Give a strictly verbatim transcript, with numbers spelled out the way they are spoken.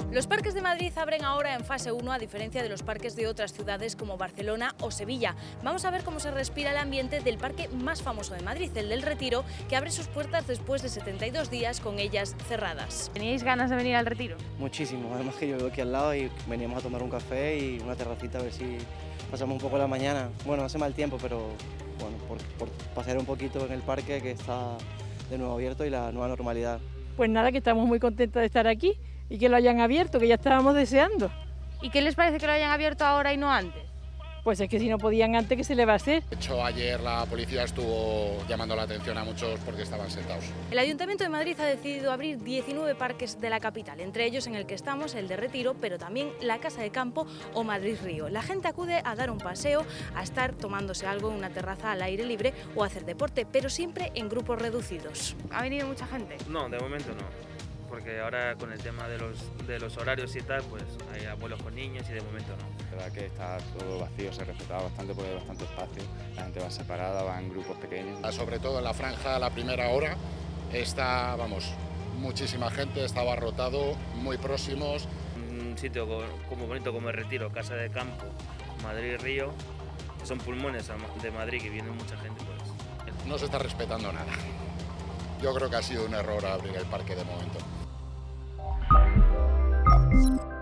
Los parques de Madrid abren ahora en fase uno, a diferencia de los parques de otras ciudades como Barcelona o Sevilla. Vamos a ver cómo se respira el ambiente del parque más famoso de Madrid, el del Retiro, que abre sus puertas después de setenta y dos días con ellas cerradas. ¿Teníais ganas de venir al Retiro? Muchísimo, además que yo vivo aquí al lado y veníamos a tomar un café y una terracita a ver si pasamos un poco la mañana. Bueno, hace mal tiempo, pero bueno, por, por pasear un poquito en el parque que está de nuevo abierto y la nueva normalidad. Pues nada, que estamos muy contentos de estar aquí y que lo hayan abierto, que ya estábamos deseando. ¿Y qué les parece que lo hayan abierto ahora y no antes? Pues es que si no podían antes, ¿qué se le va a hacer? De hecho, ayer la policía estuvo llamando la atención a muchos porque estaban sentados. El Ayuntamiento de Madrid ha decidido abrir diecinueve parques de la capital, entre ellos en el que estamos, el de Retiro, pero también la Casa de Campo o Madrid Río. La gente acude a dar un paseo, a estar tomándose algo en una terraza al aire libre o a hacer deporte, pero siempre en grupos reducidos. ¿Ha venido mucha gente? No, de momento no. Porque ahora con el tema de los, de los horarios y tal, pues hay abuelos con niños y de momento no. La verdad que está todo vacío, se respetaba bastante porque hay bastante espacio, la gente va separada, va en grupos pequeños. Sobre todo en la franja a la primera hora está, vamos, muchísima gente, está abarrotado, muy próximos. Un sitio como bonito como el Retiro, Casa de Campo, Madrid Río, son pulmones de Madrid que viene mucha gente, pues. No se está respetando nada. Yo creo que ha sido un error abrir el parque de momento.